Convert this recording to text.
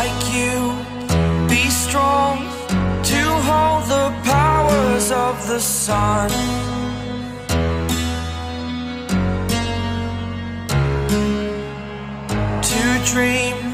like you, be strong to hold the powers of the sun. To dream